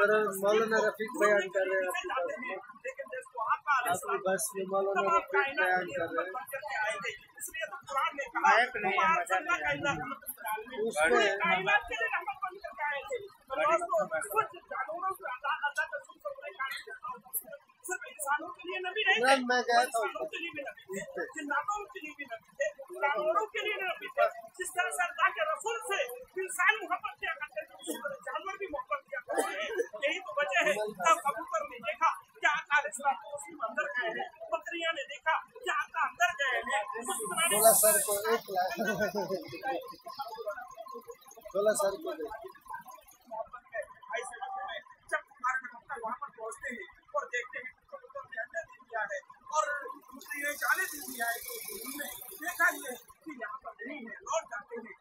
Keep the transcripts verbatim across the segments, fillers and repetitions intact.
पर मौलाना रफीक बयान कर रहे हैं आपकी बस में मौलाना रफीक बयान कर रहे हैं उसमें मैं गया था जिस तरह से अल्लाह के रसूल से इंसान मोहब्बत किया करते थे जानवर भी मोहब्बत किया करते हैं। यही तो वजह है तब कबूतर ने देखा क्या आका अंदर गए हैं, बकरियां ने देखा क्या आका अंदर गए हैं। बोला सर को एक लाख बोला सर को जब हमारे डॉक्टर वहाँ पर पहुँचते हैं और देखते हैं कबूतर ने अंदर दे दिया है और ये जाने दे दिया है तो उन्होंने देखा ये कि यहाँ पर नहीं है, लौट जाते हैं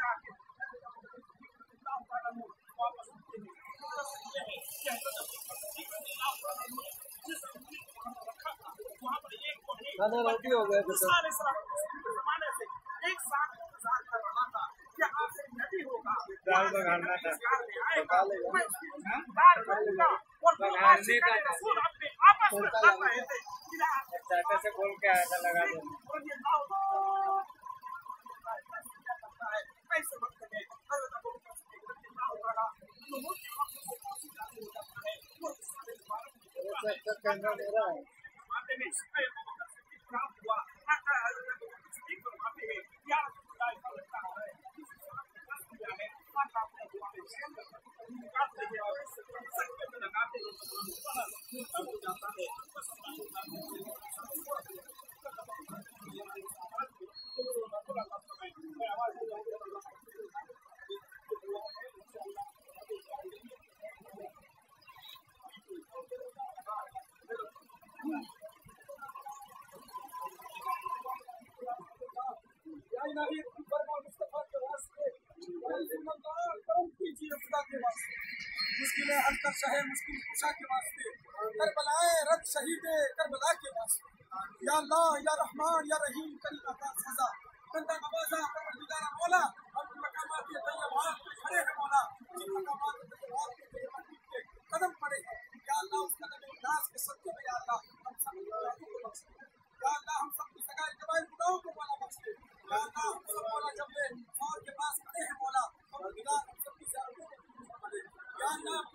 वापस उठते हैं। वहाँ पर एक खाना रोटी हो गया जमाने से एक साथ इंतजार कर रहा था क्या आखिर नबी होगा से बोल के आया था लगा दो ऐसे वक्त में कैमरा मेरा है मुश्किल अंतर शहर मुश्किल कुशा के वास्ते करबलाए रद शहीद करबला के वास्ते या अल्लाह या रहमान या रहीम करीम अता सजा बंदा नवाजा परवरदिगार मौला हम मकामात के तैयबात पे खड़े हैं मौला जिन मकामात के तैयबात के तैयबात के कदम पड़े हैं या अल्लाह उस कदम इखलास के सदके में या अल्लाह हम सब गुनाहों को बख्श दे या अल्लाह हम सब की सगाई कबाइर गुनाहों को मौला बख्श दे या अल्लाह हम सब मौला जब ले मौत के पास खड़े हैं मौला परवरदिगार हम सब की ज़ियारतों को कबूल फरमा दे या अल्लाह